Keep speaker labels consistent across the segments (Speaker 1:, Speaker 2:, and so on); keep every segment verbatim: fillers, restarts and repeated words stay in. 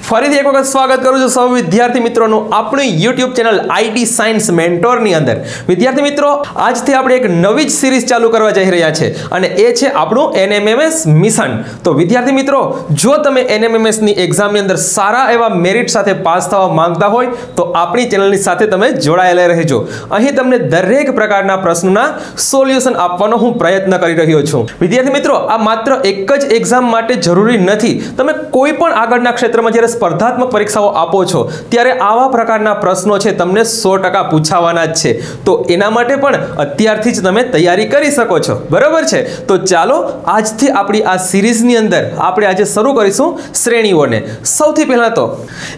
Speaker 1: ફરીથી એક વખત સ્વાગત કરું છું સૌ વિદ્યાર્થી મિત્રોનું આપણી યુટ્યુબ ચેનલ આઈટી સાયન્સ મેન્ટોરની અંદર। વિદ્યાર્થી મિત્રો, આજથી આપણે એક નવી જ સિરીઝ ચાલુ કરવા જઈ રહ્યા છે અને એ છે આપણું એનએમએમએસ મિશન। તો વિદ્યાર્થી મિત્રો, જો તમે એનએમએમએસ ની એક્ઝામની અંદર સારા એવા મેરિટ સાથે પાસ થવા માંગતા હોય તો આપણી ચેનલની સાથે તમે જોડાયેલા રહેજો। અહીં તમને દરેક પ્રકારના પ્રશ્નોના સોલ્યુશન આપવાનો હું પ્રયત્ન કરી રહ્યો છું। વિદ્યાર્થી મિત્રો, આ માત્ર એક જ એક્ઝામ માટે જરૂરી નથી। તમે કોઈ પણ આગળના ક્ષેત્રમાં જ્યારે સ્પર્ધાત્મક પરીક્ષાઓ આપો છો ત્યારે આવા પ્રકારના પ્રશ્નો છે તમને સો ટકા પૂછાવાના જ છે। તો એના માટે પણ અત્યારથી જ તમે તૈયારી કરી શકો છો, બરાબર છે? તો ચાલો આજથી આપણી આ સિરીઝની અંદર આપણે આજે શરૂ કરીશું શ્રેણીઓને। સૌથી પહેલા તો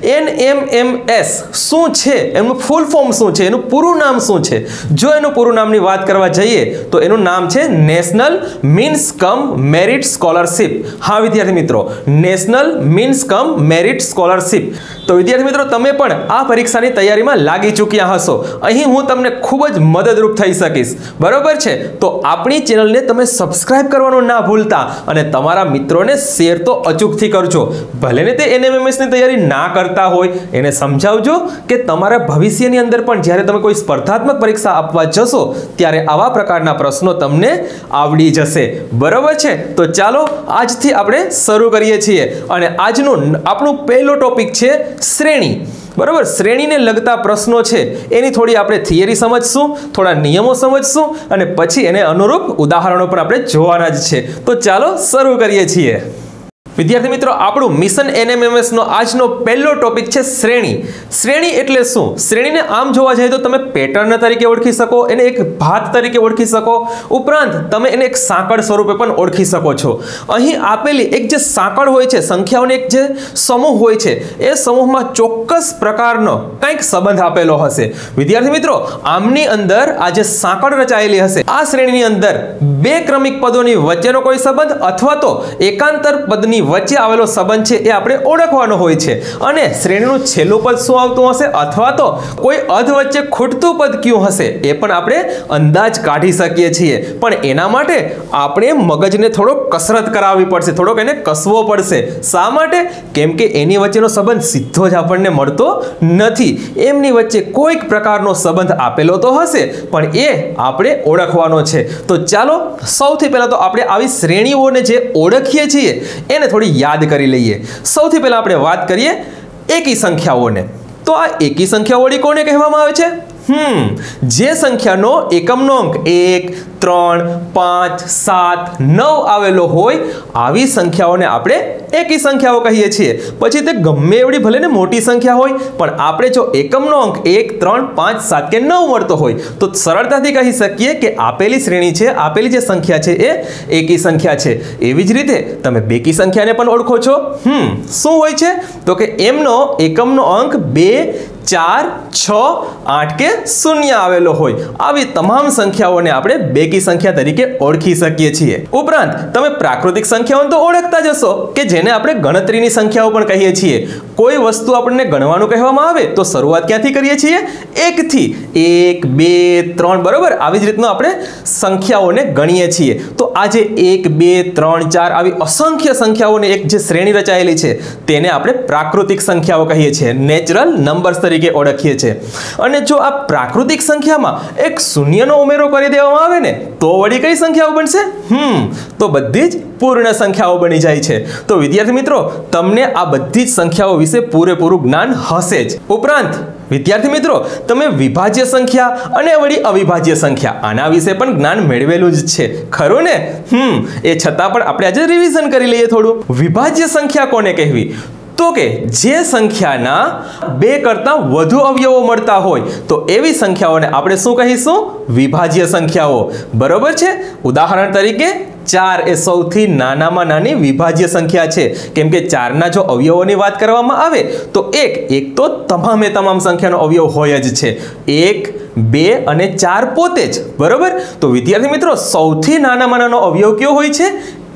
Speaker 1: એનએમએમએસ શું છે, એનું ફૂલ ફોર્મ શું છે, એનું પૂરું નામ શું છે? જો એનું પૂરું નામની વાત કરવા જઈએ તો એનું નામ છે national means cum merit scholarship. હા વિદ્યાર્થી મિત્રો, national means cum merit scholarship. તો વિદ્યાર્થી મિત્રો, તમે પણ આ પરીક્ષાની તૈયારીમાં લાગી ચૂક્યા હશો। અહીં હું તમને ખૂબ જ મદદરૂપ થઈ શકીશ, બરોબર છે? તો આપણી ચેનલને તમે સબસ્ક્રાઇબ કરવાનું ના ભૂલતા અને તમારા મિત્રોને શેર તો અચૂકથી કરજો। ભલે ને તે એનએમએમએસ ની તૈયારી ના કરતા હોય, એને સમજાવજો કે તમારા ભવિષ્યની અંદર પણ જ્યારે તમે કોઈ સ્પર્ધાત્મક પરીક્ષા આપવા જશો ત્યારે આવા પ્રકારના પ્રશ્નો તમને આવડી જશે, બરોબર છે? તો ચાલો આજથી આપણે શરૂ કરીએ છીએ અને આજનું આપણું પહેલો ટોપિક છે શ્રેણી, બરાબર? શ્રેણીને લગતા પ્રશ્નો છે એની થોડી આપણે થિયરી સમજશું, થોડા નિયમો સમજશું અને પછી એને અનુરૂપ ઉદાહરણો પણ આપણે જોવાના જ છે। તો ચાલો શરૂ કરીએ છીએ। વિદ્યાર્થી મિત્રો, આપણું મિશન એનએમએમએસ નો આજનો પહેલો ટોપિક છે શ્રેણી। શ્રેણી એટલે શું? શ્રેણીને આમ જોવા જઈએ તો તમે પેટર્ન તરીકે ઓળખી શકો, એને એક ભાત તરીકે ઓળખી શકો, ઉપરાંત તમે એને એક સાંકળ સ્વરૂપે પણ ઓળખી શકો છો। અહીં આપેલી એક જે સાંકળ હોય છે, સંખ્યાઓનો એક જે સમૂહ હોય છે, એ સમૂહમાં ચોક્કસ પ્રકારનો કંઈક સંબંધ આપેલો હશે। વિદ્યાર્થી મિત્રો, આમની અંદર આ જે સાંકળ રચાયેલી હશે, આ શ્રેણીની અંદર બે ક્રમિક પદોની વચ્ચેનો કોઈ સંબંધ અથવા તો એકાંતર પદની વચ્ચે આવેલો સંબંધ છે એ આપણે ઓળખવાનો હોય છે અને શ્રેણીનું છેલ્લું પદ શું આવતું હશે અથવા તો કોઈ અધ વચ્ચે ખૂટતું પદ કયું હશે એ પણ આપણે અંદાજ કાઢી શકીએ છીએ। પણ એના માટે આપણે મગજને થોડો કસરત કરાવવી પડશે, થોડોક એને કસવો પડશે। શા માટે? કેમ કે એની વચ્ચેનો સંબંધ સીધો જ આપણને મળતો નથી, એમની વચ્ચે કોઈક પ્રકારનો સંબંધ આપેલો તો હશે પણ એ આપણે ઓળખવાનો છે। તો ચાલો સૌથી પહેલા તો આપણે આવી શ્રેણીઓને જે ઓળખીએ છીએ એને થોડી યાદ કરી લઈએ। સૌથી પહેલા આપણે વાત કરીએ એકી સંખ્યાઓને। તો આ એકી સંખ્યા વળી કોને કહેવામાં આવે છે? હમ જે સંખ્યાનો એકમનો અંક એક, ત્રણ, પાંચ, સાત, નવ આવેલો હોય આવી સંખ્યાઓને આપણે એકી સંખ્યાઓ કહીએ છીએ। પછી તે ગમે એવડી ભલે ને મોટી સંખ્યા હોય પણ આપણે જો એકમનો અંક એક, ત્રણ, પાંચ, સાત કે નવ મળતો હોય તો સરળતાથી કહી શકીએ કે આપેલી શ્રેણી છે, આપેલી જે સંખ્યા છે એ એકી સંખ્યા છે। એવી જ રીતે તમે બેકી સંખ્યાને પણ ઓળખો છો। હમ શું હોય છે? તો કે એમનો એકમનો અંક બે, ચાર, છ, આઠ કે શૂન્ય આવેલો હોય આવી તમામ સંખ્યાઓને આપણે બેકી સંખ્યા તરીકે ઓળખી શકીએ છીએ। ઉપરાંત તમે પ્રાકૃતિક સંખ્યાઓને તો ઓળખતા જ હશો કે જેને આપણે ગણતરીની સંખ્યાઓ પણ કહીએ છીએ। કોઈ વસ્તુ આપણને ગણવાનું કહેવામાં આવે તો શરૂઆત ક્યાંથી કરીએ છીએ? એક થી। એક, બે, ત્રણ, બરોબર? આવી જ રીતનું આપણે સંખ્યાઓને ગણીએ છીએ। તો આ જે એક, બે, ત્રણ, ચાર આવી અસંખ્ય સંખ્યાઓની એક જે શ્રેણી રચાયેલી છે તેને આપણે પ્રાકૃતિક સંખ્યાઓ કહીએ છીએ, નેચરલ નંબર્સ તરીકે ઓળખીએ છીએ। અને જો આ પ્રાકૃતિક સંખ્યામાં એક શૂન્યનો ઉમેરો કરી દેવામાં આવે ને તો વળી કઈ સંખ્યાઓ બનશે? હમ તો બધી જ પૂર્ણ સંખ્યાઓ બની જાય છે। તો વિદ્યાર્થી મિત્રો, તમને આ બધી જ સંખ્યાઓ વિશે પૂરેપૂરું જ્ઞાન હશે જ। ઉપરાંત વિદ્યાર્થી મિત્રો, તમે વિભાજ્ય સંખ્યા અને વળી અવિભાજ્ય સંખ્યા આના વિશે પણ જ્ઞાન મેળવેલું જ છે, ખરું ને? હમ એ છતાં પણ આપણે આજે રિવિઝન કરી લઈએ થોડું। વિભાજ્ય સંખ્યા કોને કહેવી? તો કે જે સંખ્યાના બે કરતાં વધુ અવયવો મળતા હોય તો એવી સંખ્યાઓને આપણે શું કહીશું? વિભાજ્ય સંખ્યાઓ, બરોબર છે? ઉદાહરણ તરીકે ચાર એ સૌથી નાનામાં નાની વિભાજ્ય સંખ્યા છે, કેમ કે ચારના જો અવયવોની વાત કરવામાં આવે તો એક એક તો તમામે તમામ સંખ્યાનો અવયવ હોય જ છે, એક, બે અને ચાર પોતે જ, બરોબર? તો વિદ્યાર્થી મિત્રો, સૌથી નાનામાં નાનો અવયવ કયો હોય છે?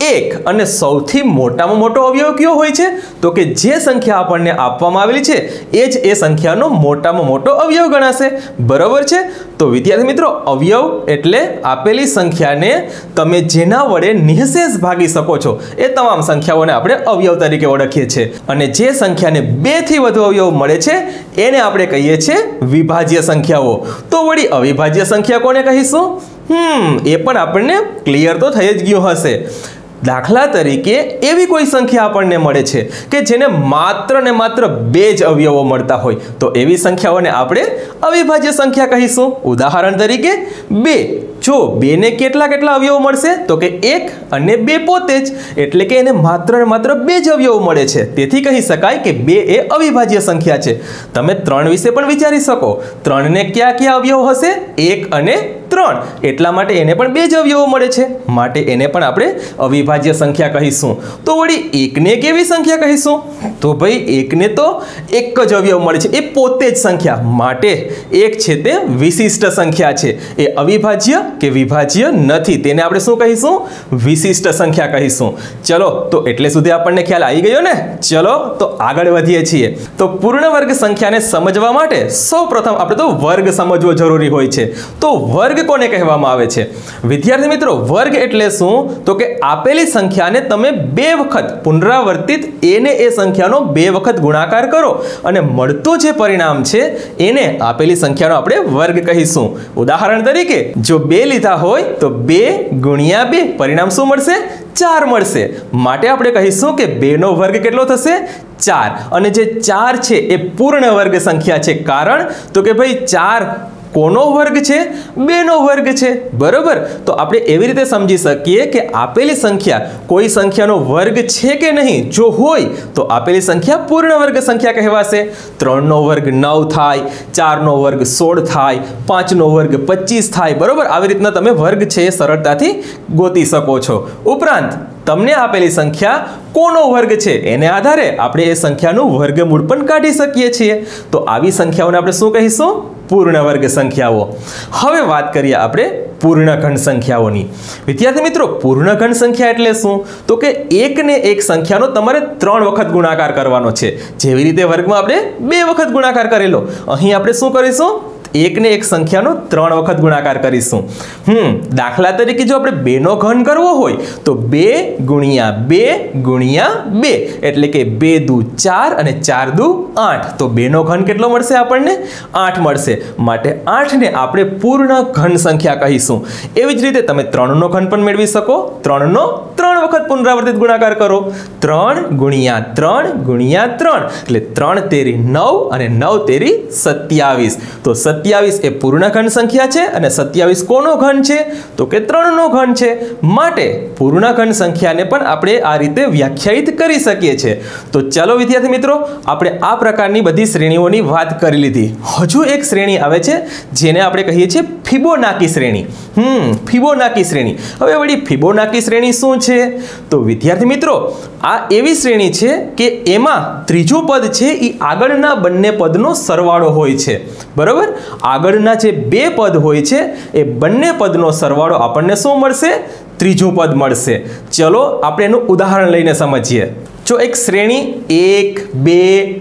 Speaker 1: એક અને સૌથી મોટામાં મોટો અવયવ કયો હોય છે? તો કે જે સંખ્યા આપણને આપવામાં આવેલી છે એ જ એ સંખ્યાનો મોટામાં મોટો અવયવ ગણાશે. બરાબર છે. તો વિદ્યાર્થી મિત્રો, અવયવ એટલે આપેલી સંખ્યાને તમે જેના વડે નિઃશેષ ભાગી શકો છો એ તમામ સંખ્યાઓને આપણે અવયવ તરીકે ઓળખીએ છીએ. અને જે સંખ્યાને બે થી વધુ અવયવ મળે છે એને આપણે કહીએ છીએ વિભાજ્ય સંખ્યાઓ. તો વળી અવિભાજ્ય સંખ્યા કોને કહીશું? હમ એ પણ આપણને ક્લિયર તો થઈ જ ગયું હશે. દાખલા તરીકે એવી કોઈ સંખ્યા આપણને મળે છે કે જેને માત્ર ને માત્ર બે જ અવયવો મળતા હોય, તો એવી સંખ્યાઓને આપણે અવિભાજ્ય સંખ્યા કહીશું. ઉદાહરણ તરીકે બે. જો બે ને કેટલા કેટલા અવયવો મળશે? તો કે એક અને બે પોતે જ, એટલે કે એને માત્ર ને માત્ર બે જ અવયવો મળે છે. તેથી કહી શકાય કે બે એ અવિભાજ્ય સંખ્યા છે. તમે ત્રણ વિશે પણ વિચારી શકો. ત્રણ ને કયા કયા અવયવો હશે? એક અને ત્રણ. એટલા માટે એને પણ બે જ અવયવો મળે છે, માટે એને પણ આપણે અવિભાજ્ય સંખ્યા કહીશું. તો વળી એકને કેવી સંખ્યા કહીશું? તો ભાઈ એકને તો એક જ અવયવ મળે છે, એ પોતે જ સંખ્યા, માટે એક છે તે વિશિષ્ટ સંખ્યા છે. એ અવિભાજ્ય કે વિભાજ્ય નથી. તેને આપણે શું કહીશું? વિશિષ્ટ સંખ્યા કહીશું. ચલો, તો એટલે સુધી આપણને ખ્યાલ આવી ગયો ને? ચલો તો આગળ વધીએ છીએ. તો પૂર્ણ વર્ગ સંખ્યાને સમજવા માટે સૌપ્રથમ આપણે તો વર્ગ સમજવો જરૂરી હોય છે. તો વર્ગ કોને કહેવામાં આવે છે? વિદ્યાર્થી મિત્રો, વર્ગ એટલે શું? તો કે આપેલી સંખ્યાને તમે બે વખત પુનરાવર્તિત એને એ સંખ્યાનો બે વખત ગુણાકાર કરો અને મળતું જે પરિણામ છે એને આપેલી સંખ્યાનો આપણે વર્ગ કહીશું. ઉદાહરણ તરીકે જો બે લીધા હોય તો બે ગુણ્યા બે પરિણામ શું મળશે? ચાર મળશે. માટે આપણે કહીશું કે બે નો વર્ગ કેટલો થશે? ચાર. અને જે ચાર છે એ પૂર્ણ વર્ગ સંખ્યા છે. કારણ તો કે ભાઈ ચાર કોનો વર્ગ છે? બે નો વર્ગ છે. બરોબર. તો આપણે એવી રીતે સમજી શકીએ કે આપેલી સંખ્યા કોઈ સંખ્યાનો વર્ગ છે કે નહીં. જો હોય તો આપેલી સંખ્યા પૂર્ણ વર્ગ સંખ્યા કહેવાશે. ત્રણ નો વર્ગ નવ થાય, ચાર નો વર્ગ સોળ થાય, પાંચ નો વર્ગ પચીસ થાય. બરોબર. આવી રીતના તમે વર્ગ છે એ સરળતાથી ગોતી શકો છો. ઉપરાંત તમને આપેલી સંખ્યા કોનો વર્ગ છે એને આધારે આપણે એ સંખ્યાનું વર્ગમૂળ પણ કાઢી શકીએ છીએ. તો આવી સંખ્યાઓને આપણે શું કહીશું? પૂર્ણ વર્ગ સંખ્યાઓ. હવે વાત કરીએ આપણે પૂર્ણઘન સંખ્યાઓની. વિદ્યાર્થી મિત્રો, પૂર્ણઘન સંખ્યા એટલે શું? તો કે એક ને એક સંખ્યાનો તમારે ત્રણ વખત ગુણાકાર કરવાનો છે. જેવી રીતે વર્ગમાં આપણે બે વખત ગુણાકાર કરેલો, અહીં આપણે શું કરીશું? એક ને એક સંખ્યાનો ત્રણ વખત ગુણાકાર કરીશું. હમ દાખલા તરીકે જો આપણે બે નો ઘન કરવો હોય તો બે ગુણ્યા બે ગુણ્યા બે, એટલે કે બે દુ ચાર અને ચાર દુ આઠ. તો બે નો ઘન કેટલો મળશે આપણને? આઠ મળશે. માટે આઠ ને આપણે પૂર્ણ ઘન સંખ્યા કહીશું. એવી જ રીતે તમે ત્રણ નો ઘન પણ મેળવી શકો. ત્રણ નો ત્રણ વખત પુનરાવર્તિત ગુણાકાર કરો. ત્રણ ગુણ્યા ત્રણ ગુણ્યા ત્રણ, એટલે ત્રણ તેરી નવ અને નવ તેરી સત્યાવીસ. તો સત્યાવીસ એ પૂર્ણઘન સંખ્યા છે અને સત્યાવીસ કોનો ઘન છે? તો કે ત્રણ નો ઘન છે. માટે પૂર્ણઘન સંખ્યાને પણ આપણે આ રીતે વ્યાખ્યાયિત કરી શકીએ છીએ. તો ચાલો વિદ્યાર્થી મિત્રો, આપણે આ પ્રકારની બધી શ્રેણીઓની વાત કરી લીધી. હજુ એક શ્રેણી આવે છે જેને આપણે કહીએ છીએ ફિબોનાકી શ્રેણી. હમ ફિબોનાકી શ્રેણી. હવે વળી ફિબોનાકી શ્રેણી શું છે? તો વિદ્યાર્થી મિત્રો, આ એવી શ્રેણી છે કે એમાં ત્રીજું પદ છે એ આગળના બંને પદનો સરવાળો હોય છે. બરાબર. આગળના જે બે પદ હોય છે એ બંને પદનો સરવાળો આપણને શું મળશે? ત્રીજું પદ મળશે. ચલો આપણે એનું ઉદાહરણ લઈને સમજીએ. જો એક શ્રેણી એક બે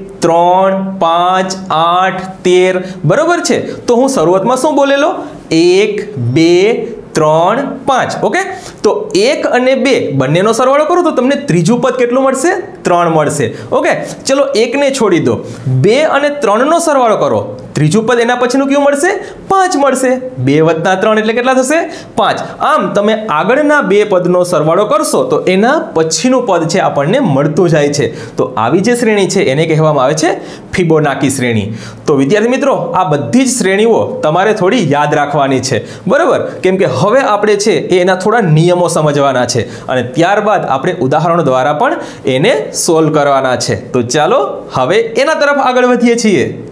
Speaker 1: ત્રણ પાંચ આઠ તેર બરોબર છે, તો હું શરૂઆતમાં શું બોલેલો? એક બે ત્રણ પાંચ. ઓકે. તો એક અને બે બંનેનો સરવાળો કરો તો તમને ત્રીજું પદ કેટલું મળશે? ત્રણ મળશે. ઓકે. ચલો એકને છોડી દો. બે અને ત્રણ નો સરવાળો કરો, ત્રીજું પદ એના પછીનું કયું મળશે? પાંચ મળશે. બે વત્તા ત્રણ એટલે કેટલા થશે? પાંચ. આમ તમે આગળના બે પદનો સરવાળો કરશો તો એના પછીનું પદ છે આપણને મળતું જાય છે. તો આવી જે શ્રેણી છે એને કહેવામાં આવે છે ફિબોનાકી શ્રેણી. તો વિદ્યાર્થી મિત્રો, આ બધી જ શ્રેણીઓ તમારે થોડી યાદ રાખવાની છે. બરાબર. કેમ કે હવે આપણે છે એ એના થોડા નિયમો સમજવાના છે અને ત્યારબાદ આપણે ઉદાહરણો દ્વારા પણ એને સોલ્વ કરવાના છે. તો ચાલો હવે એના તરફ આગળ વધીએ છીએ.